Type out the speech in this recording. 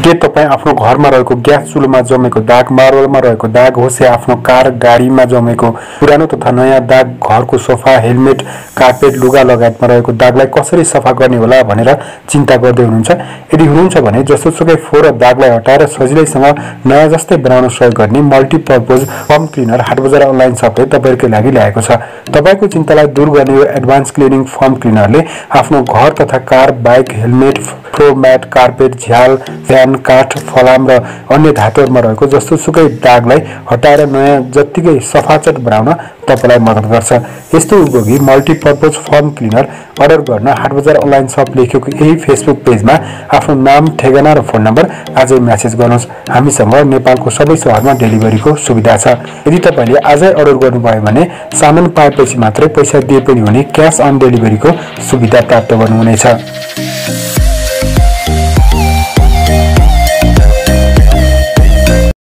के तपाईँ आफ्नो घरमा रहेको ग्यास चुलोमा जमेको दाग, मार्बलमा रहेको दाग होस् या आफ्नो कार गाडीमा जमेको पुरानो तथा नयाँ दाग, घरको सोफा, हेलमेट, कार्पेट, लुगा लगायतमा रहेको दागलाई कसरी सफा गर्ने होला भनेर चिन्ता गर्दै हुनुहुन्छ? यदि हुनुहुन्छ भने जस्तोसुकै फोहोर र दागलाई हटाएर सजिलैसँग नयाँ जस्तै बनाउन सहयोग गर्ने multipurpose foam cleaner Hatbazar online सपले तपाईहरुकै लागि ल्याएको छ। तपाईको चिन्तालाई दूर गर्ने यो एडभान्स क्लिनिङ फर्म क्लिनरले आफ्नो घर तथा car, bike, helmet, floor mat, carpet, झ्याल, फ्यान, काठ, फलाम र अन्य धातुहरूमा रहेको जस्तोसुकै दागलाई हटाएर नयाँ जत्तिकै सफाचट बनाउन तपाईलाई मद्दत गर्छ। यस्तो उपयोगी मल्टिपर्पज फर्म क्लिनर अर्डर गर्न हाटबजार अनलाइन सप लेखेको यही फेसबुक पेजमा आफ्नो नाम, ठेगाना र फोन नम्बर आजै मेसेज गर्नुहोस्। हामीसँग नेपालको सबै शहरमा डेलिभरीको सुविधा छ। यदि तपाईले आजै अर्डर गर्नुभयो भने सामान पाएपछि मात्रै पैसा दिए पनि हुने क्याश अन डेलिभरीको सुविधा प्राप्त गर्नुहुनेछ।